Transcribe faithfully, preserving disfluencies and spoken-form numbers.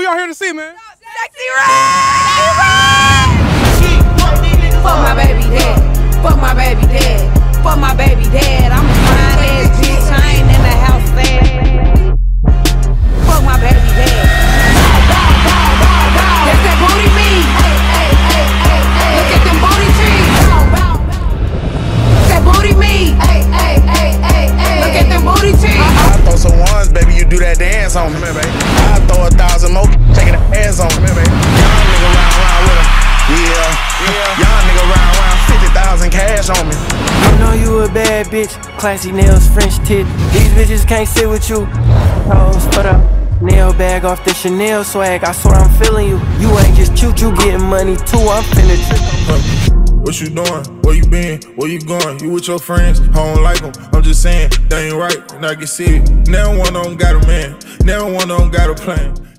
y'all here to see, man? Sexy Red! Fuck my baby dad. Fuck my baby dad. Fuck my baby dad. I'm a fine ass bitch. I ain't in the house fast. Fuck my baby dad. That's that booty me. Look at them booty trees. That booty me. Look at them booty trees. I throw some ones, baby, you do that dance on me, baby. I throw a thousand more, taking the hands on me, baby. Young nigga round round with him. Yeah, yeah. Young nigga round round, fifty thousand cash on me. I know you a bad bitch, classy nails, French tip. These bitches can't sit with you. Hoes for the nail bag off the Chanel swag. I swear I'm feeling you. You ain't just cute, you getting money too. I'm finna trip. Huh. What you doing? Where you been? Where you going? You with your friends? I don't like them. I'm just saying, they ain't right, and I can see it. Now one of them got a man. Now one of them got a plan.